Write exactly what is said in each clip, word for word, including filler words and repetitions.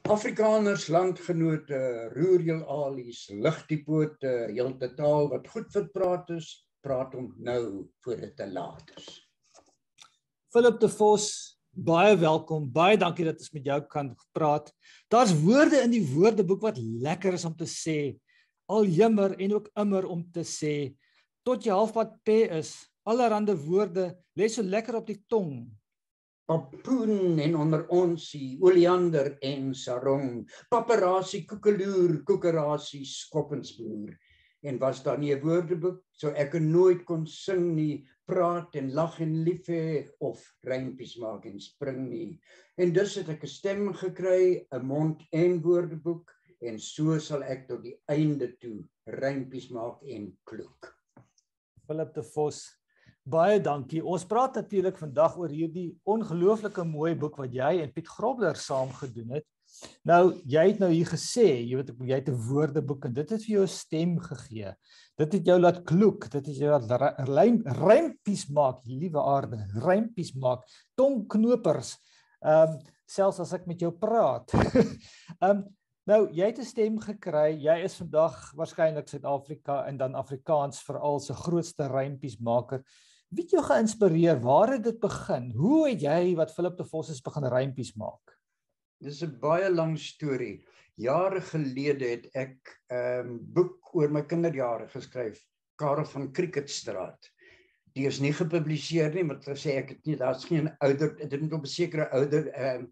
Afrikaners, landgenote, roer jul alies, lig die pote, heelte taal wat goed verpraat is, praat om nou voor dit te laat is. Philip de Vos, baie welkom, baie dankie dat ons met jou kan praat. Daar's woorde in die woordeboek wat lekker is om te sê, al jammer en ook immer om te sê, tot jy halfpad P is, allerhande woorde, lê so lekker op die tong. Papoen en onder onsie, oleander en sarong, paparasie, koekeloer, koekerasie, skoppensboer. En was daar nie 'n woordeboek, so ek nooit kon sing nie, praat en lag en lief hê, of rympies maak en spring nie. En dus het ek 'n stem gekry, 'n mond en woordeboek, en so sal ek tot die einde toe rympies maak en kloek. Philip de Vos, baie dankie. Ons praat natuurlik vandag oor hierdie ongelooflike mooi boek wat jy en Piet Grobler saam gedoen het. Nou, jy het nou hier gesê, jy weet, jy het 'n woordeboek en dit het vir jou 'n stem gegee. Dit het jou laat kloek, dit het jou laat rym, rympies maak, liewe aarde, rympies maak, tongknopers, um, selfs as ek met jou praat. um, nou, jy het 'n stem gekry, jy is vandag waarskynlik Suid-Afrika en dan Afrikaans veral se grootste rympiesmaker. Wie het jou geïnspireer? Waar het dit begin? Hoe het jy, wat Philip de Vos is, begin rympies maak? Dis 'n baie lang storie. Jare gelede het ek 'n um, boek oor my kinderjare geskryf, Karel van Cricketstraat. Die is nie gepubliseer nie, want hulle sê ek het nie, daar's geen ouder, dit moet op 'n sekere ouder um,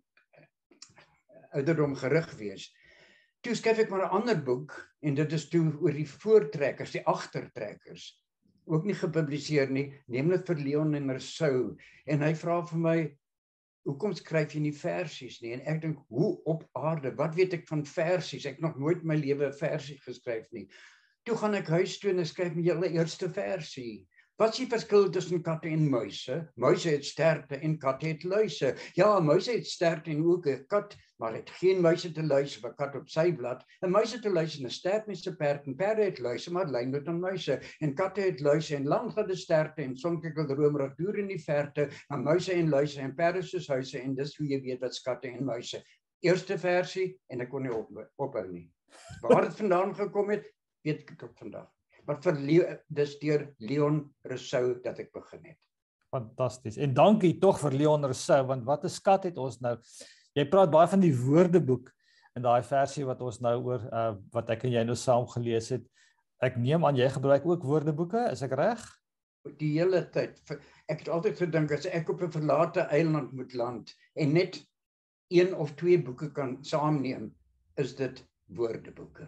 ouderdom gerig wees. Toe skryf ek maar 'n ander boek, en dit is toe oor die voortrekkers, die agtertrekkers. Ook nie gepubliseer nie, naamlik vir Leon en Rousseau. En hy vra vir my, hoekom skryf jy nie versies nie? En ek dink, hoe op aarde, wat weet ek van versies? Ek het nog nooit my lewe 'n versie geskryf nie. Toe gaan ek huis toe en ek skryf my hele eerste versie. Wat is die verskil tussen katte en muise? Muise het sterte en katte het luise. Ja, muise het sterte en ook 'n kat, maar het geen muise te luise vir 'n kat op sy blad. 'n Muise te luise en 'n stert met 'n perd, en perde het luise, maar lyn met 'n muise. En katte het luise en lang gaan die sterte en sonkekkel droomrig deur in die verte, maar muise en luise en perde soos huise, en dis hoe jy weet wat katte en muise. Eerste versie, en ek kon nie op, ophou nie. Waar dit vandaan gekom het, weet ek tot vandag. Maar vir dis deur Leon Rousseau dat ek begin het. Fantasties. En dankie tog vir Leon Rousseau, want wat 'n skat het ons nou. Jy praat baie van die woordeboek en daai versie wat ons nou oor uh, wat ek en jy nou saam gelees het. Ek neem aan jy gebruik ook woordeboeke, is ek reg? Die hele tyd. Ek het altyd gedink as ek op 'n verlate eiland moet land en net een of twee boeke kan saamneem, is dit woordeboeke.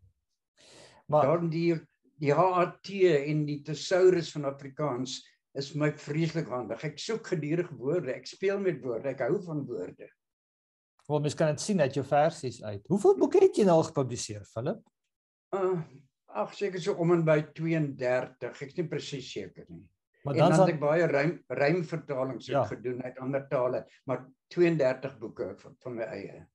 Maar dan die Die H A T en die thesaurus van Afrikaans is my vreeslik handig. Ek soek gedurig woorde, ek speel met woorde, ek hou van woorde. Wel, mens kan dit sien uit jou versies uit. Hoeveel boeke het jy nou al gepubliseer, Philip? Uh, ag, seker so om en by tweeëndertig, ek is nie presies seker nie. Maar en dan dan sal... het ek baie rym, rymvertalings ja. gedoen uit ander tale, maar tweeëndertig boeke van, van my eie.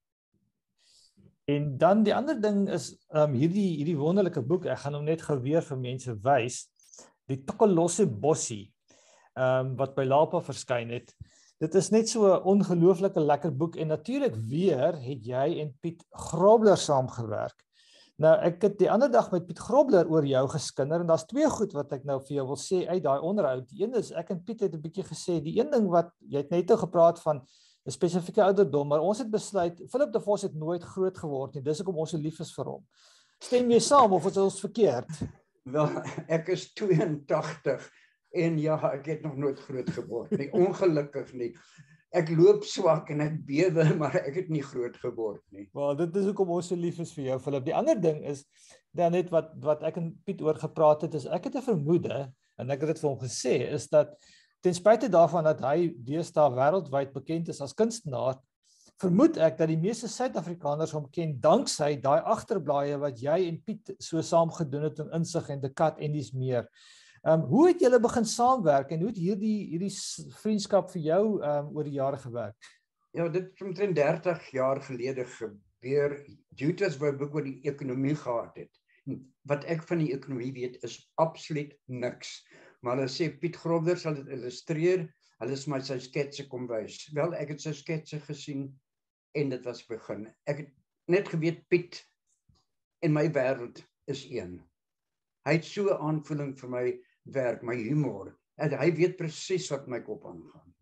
En dan die ander ding is um, hierdie hierdie wonderlike boek. Ek gaan hom net gou weer vir mense wys. Die Tokkelossiebossie, um, wat by Lapa verskyn het. Dit is net so 'n ongelooflike lekker boek en natuurlik weer het jy en Piet Grobler saamgewerk. Nou ek het die ander dag met Piet Grobler oor jou geskinder en daar's twee goed wat ek nou vir jou wil sê uit daai onderhoud. Die een is ek en Piet het 'n bietjie gesê, die een ding wat jy het net gepraat van 'n spesifieke ouderdom, maar ons het besluit, Philip de Vos het nooit groot geword nie, dis hoekom ons so lief is vir hom. Stem jy saam of is ons verkeerd? Wel, ek is tweeëntagtig en ja, ek het nog nooit groot geword nie, ongelukkig nie. Ek loop swak en ek bewe, maar ek het nie groot geword nie. Wel, dit is hoekom ons so lief is vir jou, Philip. Die ander ding is, dan net wat, wat ek en Piet oor gepraat het, is ek het 'n vermoede, en ek het dit vir hom gesê, is dat ten spyte daarvan dat hy deesdae wêreldwyd bekend is as kunstenaar, vermoed ek dat die meeste Suid-Afrikaners hom ken danksy daai agterblaaie wat jy en Piet so saam gedoen het in insig en de kat en dis meer. Um, hoe het julle begin saamwerk en hoe het hierdie hierdie vriendskap vir jou um, oor die jare gewerk? Ja, dit het omtrent dertig jaar gelede gebeur. Judas wou 'n boek oor die ekonomie gehad het. En wat ek van die ekonomie weet is absoluut niks. Maar hulle sê Piet Grobler sal dit illustreer. Hulle is my sy sketse kom wys. Wel, ek het sy sketse gesien en dit was begin. Ek het net geweet Piet en my wêreld is een. Hy het so 'n aanvoeling vir my werk, my humor. En hy weet presies wat my kop aangaan.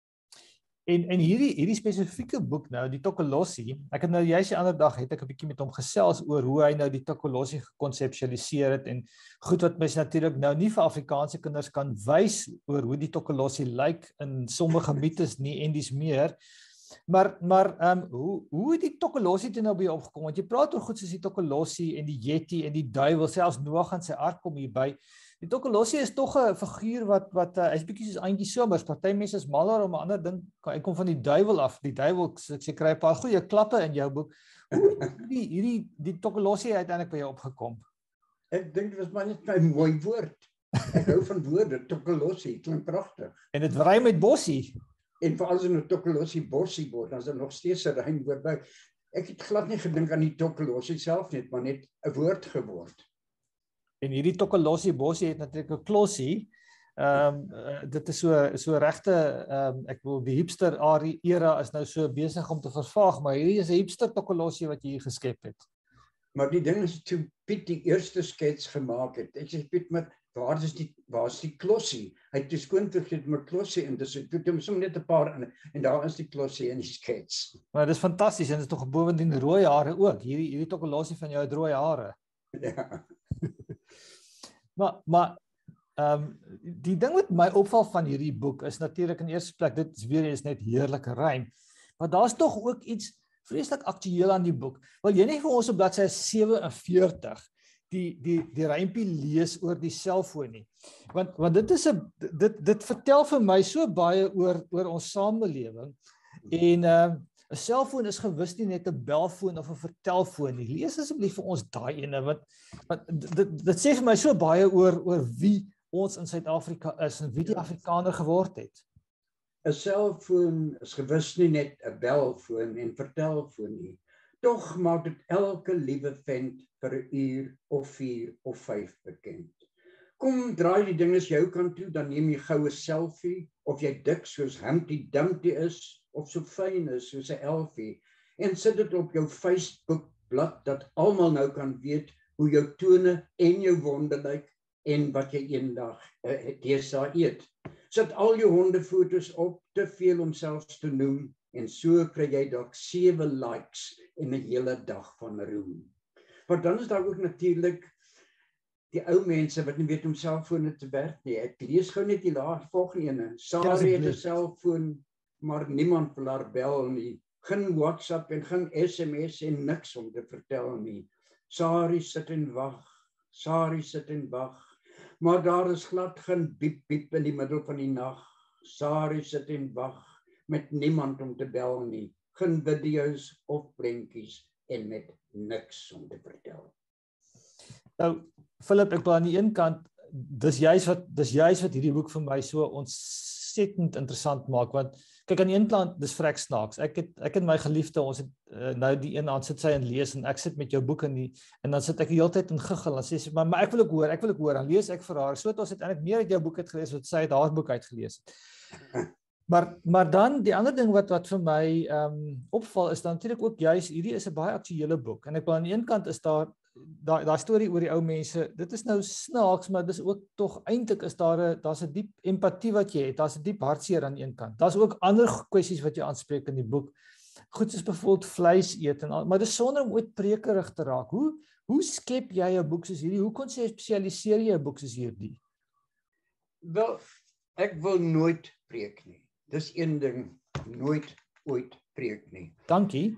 En en hierdie hierdie spesifieke boek nou, die Tokkelossie, ek het nou juist die ander dag het ek 'n bietjie met hom gesels oor hoe hy nou die Tokkelossie gekonseptualiseer het en goed wat mense natuurlik nou nie vir Afrikaanse kinders kan wys oor hoe die Tokkelossie lyk in sommige mites nie en dis meer. Maar maar ehm um, hoe hoe het die Tokkelossie toe nou by jou opgekom? Want jy praat oor goed soos die Tokkelossie en die Yeti en die duiwel, selfs Noag en sy ark kom hierby. Die Tokkelossie is tog 'n figuur wat wat uh, hy's bietjie soos Auntie Somers. Party mense is mal oor om 'n ander ding. Hy kom van die duiwel af. Die duiwel sê kry 'n paar goeie klappe in jou boek. Hoe het hierdie hierdie die Tokkelossie uiteindelik by jou opgekom? Ek dink dit was maar net 'n mooi woord. Ek hou van woorde, Tokkelossie, klink pragtig. En dit rym met bossie. En veral as 'n Tokkelossiebossie word, dan is daar nog steeds 'n rymwoord by. Ek het glad nie gedink aan die Tokkelossie self net, maar net 'n woord geword. En hierdie Tokkelossiebossie het natuurlik 'n klossie. Ehm um, uh, dit is so so regte ehm um, ek wil die hipster era is nou so besig om te vervaag, maar hierdie is 'n hipster Tokkelossie wat jy hier geskep het. Maar die ding is toe Piet die eerste skets gemaak het. Ek sê Piet, maar waar is die waar is die klossie? Hy het dus skoon vergeet met klossie en dis toe hom sommer net 'n paar in en daar is die klossie in die skets. Maar dis fantasties en dit is tog bovendien rooi hare ook. Hierdie hierdie Tokkelossie van jou het rooi hare. Ja. maar maar ehm um, die ding wat my opval van hierdie boek is natuurlik in eerste plek dit is weer eens net heerlike rym. Maar daar's tog ook iets vreeslik aktueel aan die boek. Wil jy net vir ons op bladsy sewe en veertig die die die rympie lees oor die selfoon nie? Want want dit is 'n dit dit vertel vir my so baie oor oor ons samelewing en ehm uh, 'n selfoon is gewis nie net 'n belfoon of 'n vertelfoon nie. Lees asseblief vir ons daai ene wat want dit dit sê vir my so baie oor oor wie ons in Suid-Afrika is en wie die Afrikaner geword het. 'n Selfoon is gewis nie net 'n belfoon en vertelfoon nie. Tog maak dit elke liewe vent vir 'n uur of vier of vyf bekend. Kom, draai die dinges jou kant toe, dan neem jy gou 'n selfie, of jy dik soos Humpty Dumpty is, of so fyn is soos 'n elfie, en sit dit op jou Facebook-blad, dat almal nou kan weet hoe jou tone en jou wonde lyk, en wat jy eendag uh, deesdae eet. Sit al jou hondefoto's op, te veel om selfs te noem, en so kry jy dalk sewe likes en 'n hele dag van roem. Want dan is daar ook natuurlik die ou mense wat nie weet om selfone te werk nie. Ek lees gou net die laaste volgende ene. Sari het 'n selfoon, maar niemand wil haar bel nie. Geen WhatsApp en geen S M S en niks om te vertel nie. Sari sit en wag, Sari sit en wag, maar daar is glad geen biep biep in die middel van die nag. Sari sit en wag, met niemand om te bel nie. Geen video's of prentjies en met niks om te vertel. Nou, Philip, ek wil aan die een kant, dis juist wat dis juist wat hierdie boek vir my so ontsettend interessant maak, want kyk aan die een kant, dis vrek snaaks. Ek het ek en my geliefde, ons het uh, nou die een aand sit sy en lees en ek sit met jou boek in die en dan sit ek die hele tyd en giggel en sê sy, maar, maar ek wil ook hoor, ek wil ook hoor, dan lees ek vir haar. So het ons uiteindelik meer uit jou boek uitgelees wat sy uit haar boek uitgelees het. Maar maar dan die ander ding wat wat vir my ehm um, opval is dan natuurlik ook juist hierdie is 'n baie aktuële boek en ek wil aan die een kant is daar daai daai storie oor die ou mense, dit is nou snaaks, maar dis ook tog eintlik is daar 'n daar's 'n diep empatie wat jy het, daar's 'n diep hartseer aan die een kant. Daar's ook ander kwessies wat jy aanspreek in die boek. Goed soos byvoorbeeld vleis eet en al, maar dis sonder om ooit prekerig te raak. Hoe hoe skep jy 'n boek soos hierdie? Hoe kon jy spesialiseer jy 'n boek soos hierdie? Wel, ek wil nooit preek nie. Dis een ding, nooit ooit preek nie. Dankie.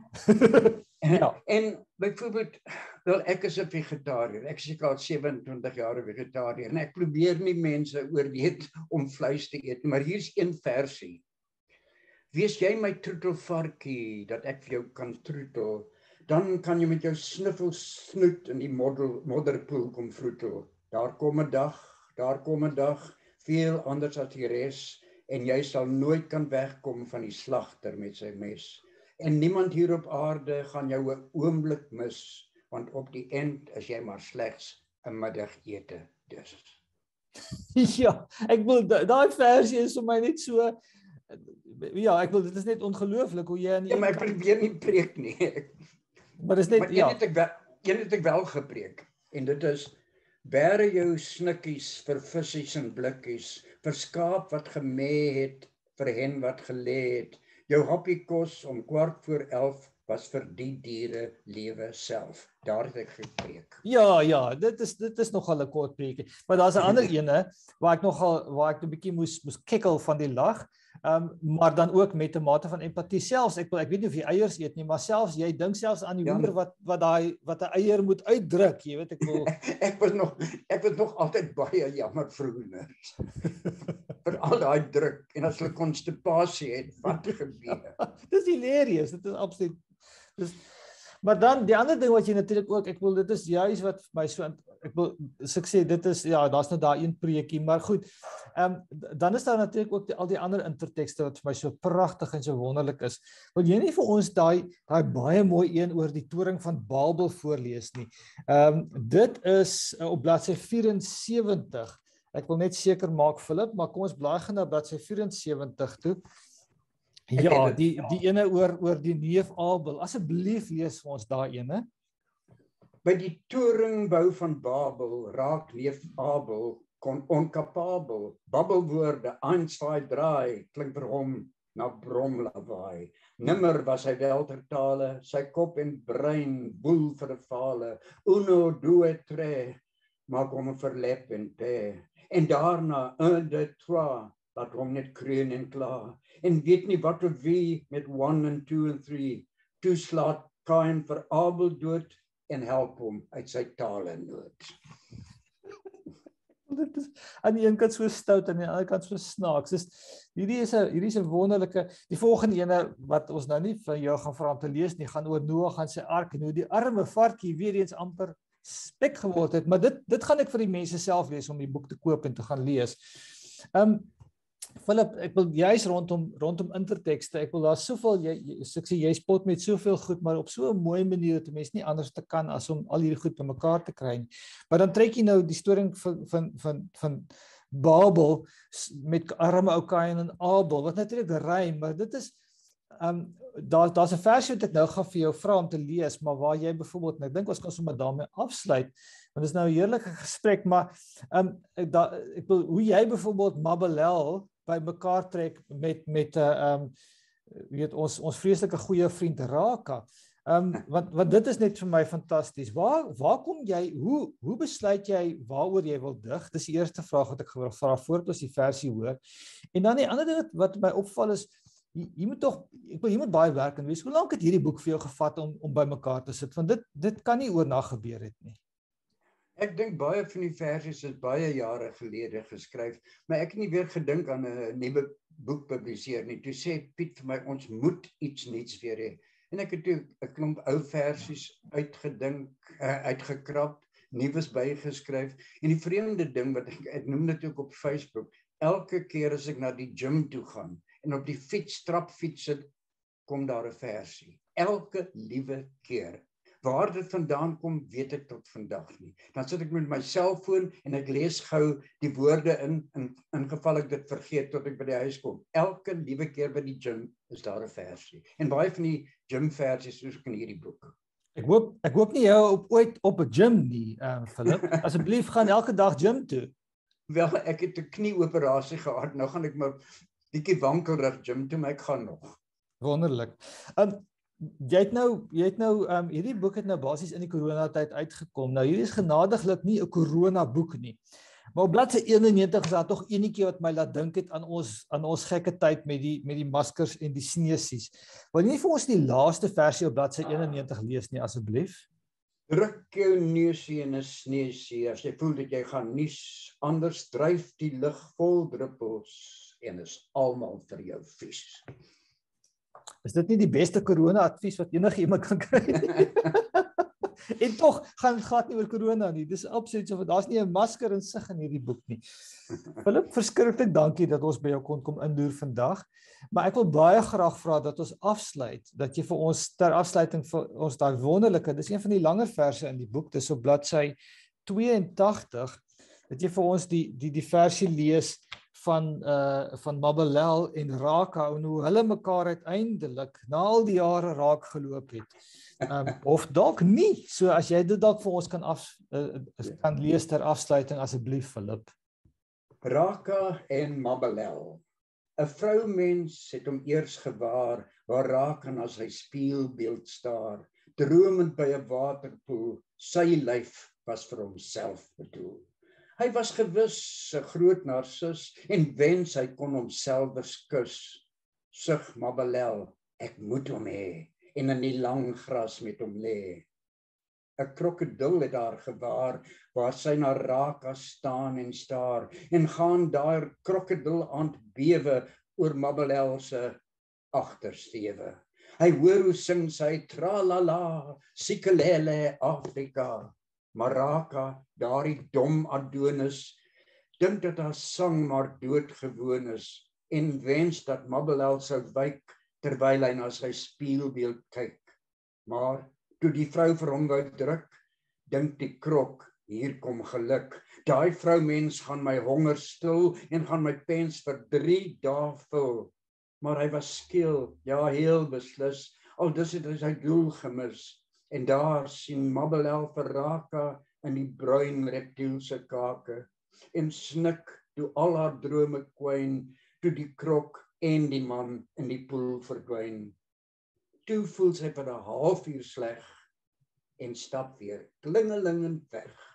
Ja. En byvoorbeeld, wel ek is 'n vegetariër. Ek is al sewe-en-twintig jaar 'n vegetariër en ek probeer nie mense oorweet om vleis te eet, maar hier's een versie. Wees jy my troetelvarkie dat ek vir jou kan troetel, dan kan jy met jou sniffel snoet in die modder, modderpoel kom vroetel. Daar kom 'n dag, daar kom 'n dag, veel anders as die res, en jy sal nooit kan wegkom van die slagter met sy mes. En niemand hier op aarde gaan jou 'n oomblik mis, want op die end is jy maar slegs 'n middagete dus. Ja, ek wil daai versie is vir my net so ja, ek wil dit is net ongelooflik hoe jy aan die Ja, maar ek probeer nie preek nie. Maar Maar dis net Maar een ja. het ek wel, een het ek wel gepreek en dit is bære jou snikkies vir versies en blikkies, vir skaap wat gemee het, vir hen wat gelê het. Jou happie kos om kwart voor elf was vir die diere lewe self. Daar het ek gepreek. Ja, ja, dit is dit is nogal 'n kort preekie. Maar daar's 'n ander ene waar ek nogal waar ek 'n bietjie moes moes kikkel van die lag. Um, maar dan ook met 'n mate van empatie selfs. Ek ek weet nie of jy eiers eet nie, maar selfs jy dink selfs aan die Ja, hoender wat wat daai wat 'n eier moet uitdruk, jy weet ek wil ek was nog ek was nog altyd baie jammer vir hoenders. vir al daai druk en as hulle konstipasie het, wat gebeur? Dis hilarious, dit is absoluut. Dis Maar dan die ander ding wat jy natuurlik ook, ek wil dit is juis wat vir my so ek wil so ek sê dit is ja, daar's nou daai een preekie, maar goed. Ehm um, dan is daar natuurlik ook die, al die ander intertekste wat vir my so pragtig en so wonderlik is. Wil jy nie vir ons daai daai baie mooi een oor die toring van Babel voorlees nie? Ehm um, dit is uh, op bladsy vyf en sewentig. Ek wil net seker maak Philip, maar kom ons blaai gou na bladsy vyf en sewentig toe. Ja, die die ene oor oor die neef Abel. Asseblief lees vir ons daai ene. By die toringbou van Babel raak neef Abel kon onkapabel. Babbelwoorde, Einstein draai, klink vir hom na bromlawaai. Nimmer was hy wel ter tale, sy kop en brein boel vir 'n fale. Uno, due, tre, maak hom 'n verlep en pe. En daarna un, deux, trois, laat hom net kreun en kla. En weet nie wat of wie met one and two and three. Toe slaat Kain vir Abel dood en help hom uit sy tale nood. Dit is aan die een kant so stout en aan die ander kant so snaaks. Dis hierdie is 'n hierdie is 'n wonderlike. Die volgende ene wat ons nou nie vir jou gaan vra om te lees nie, gaan oor Noag en sy ark en hoe die arme varkie weer eens amper spek geword het, maar dit dit gaan ek vir die mense self lees om die boek te koop en te gaan lees. Ehm um, Philip, ek wil juist rondom rondom intertekste. Ek wil daar soveel jy, jy ek sê jy spot met soveel goed, maar op so 'n mooi manier dat 'n mens nie anders te kan as om al hierdie goed bymekaar te kry nie. Maar dan trek jy nou die storie van van van van Babel met arme ou Kain en Abel wat natuurlik rym, maar dit is ehm um, daar daar's 'n versie wat ek nou gaan vir jou vra om te lees, maar waar jy byvoorbeeld en ek dink ons kan sommer daarmee afsluit. Want dit is nou 'n heerlike gesprek, maar ehm um, ek da, ek wil hoe jy byvoorbeeld Mabelel by mekaar trek met met 'n uh, ehm um, weet ons ons vreeslike goeie vriend Raka. Ehm um, want want dit is net vir my fantasties. Waar waar kom jy hoe hoe besluit jy waaroor jy wil dig? Dis die eerste vraag wat ek gewou vra voordat ons die versie hoor. En dan die ander ding wat, wat my opval is jy, jy moet tog ek wil jy moet baie werk en wees. Hoe lank het hierdie boek vir jou gevat om om by mekaar te sit? Want dit dit kan nie oornag gebeur het nie. Ek dink baie van die versies is baie jare gelede geskryf, maar ek het nie weer gedink aan 'n nuwe boek publiseer nie. Toe sê Piet vir my, ons moet iets nuuts weer hê. En ek het toe 'n klomp ou versies uitgedink, uh, uitgekrap, nuus bygeskryf. En die vreemde ding wat ek, ek noem dit ook op Facebook, elke keer as ek na die gym toe gaan en op die fiets, trapfiets sit, kom daar 'n versie. Elke liewe keer. Waar dit vandaan kom, weet ek tot vandag nie. Dan sit ek met my selfoon en ek lees gou die woorde in, in, in geval ek dit vergeet tot ek by die huis kom. Elke liewe keer by die gym is daar 'n versie. En baie van die gym versies is ook in hierdie boek. Ek hoop ek hoop nie jy op ooit op 'n gym nie, uh, Philip. Asseblief gaan elke dag gym toe. Wel, ek het 'n knieoperasie gehad. Nou gaan ek maar bietjie wankelrig gym toe, maar ek gaan nog. Wonderlik. Um, Jy het nou jy het nou um, hierdie boek het nou basies in die coronatyd uitgekom. Nou hierdie is genadiglik nie 'n corona boek nie. Maar op bladsy eenennegentig is daar tog enetjie wat my laat dink het aan ons aan ons gekke tyd met die met die maskers en die sneesies. Wil jy nie vir ons die laaste versie op bladsy eenennegentig lees nie asseblief? Druk jou neusie in 'n sneesie as jy voel dat jy gaan nies, anders dryf die lug vol druppels en is almal vir jou vies. Is dit nie die beste corona advies wat enige iemand kan kry nie? En tog gaan dit gaan nie oor corona nie. Dis absoluut so, daar's nie 'n masker in sig in hierdie boek nie. Philip, verskriklik dankie dat ons by jou kon kom indoer vandag. Maar ek wil baie graag vra dat ons afsluit, dat jy vir ons ter afsluiting vir ons daai wonderlike, dis een van die langer verse in die boek, dis op bladsy tweeëntagtig, dat jy vir ons die die die versie lees van uh van Mabelel en Raka en hoe hulle mekaar uiteindelik na al die jare raak geloop het. Um, of dalk nie. So as jy dit dalk vir ons kan af uh, kan lees ter afsluiting asseblief Philip. Raka en Mabelel. 'n Vroumens het hom eers gewaar, waar Raka na sy spieelbeeld staar, dromend by 'n waterpoel, sy lyf was vir homself bedoel. Hy was gewis 'n groot narcis en wens hy kon homself kus. Sug Mabelel, ek moet hom hê, en in die lang gras met hom lê. 'n Krokodil het daar gewaar, waar sy na Raka staan en staar, en gaan daar krokodil aand bewe oor Mabelel se agtersteewe. Hy hoor hoe sing sy tralala, sikelele Afrika, maar Raka, daardie dom Adonis, dink dat haar sang maar doodgewoon is, en wens dat Mabelel sou wyk, terwyl hy na sy spieelbeeld kyk. Maar toe die vrou vir hom wou druk, dink die krok, hier kom geluk. Daai vroumens gaan my honger stil en gaan my pens vir drie dae vul. Maar hy was skeel, ja heel beslis, al dus het hy sy doel gemis. En daar sien Mabelel vir Raka in die bruin reptielse kake en snik toe al haar drome kwyn, toe die krok en die man in die poel verdwyn. Toe voel sy vir 'n halfuur sleg en stap weer klingelingend weg.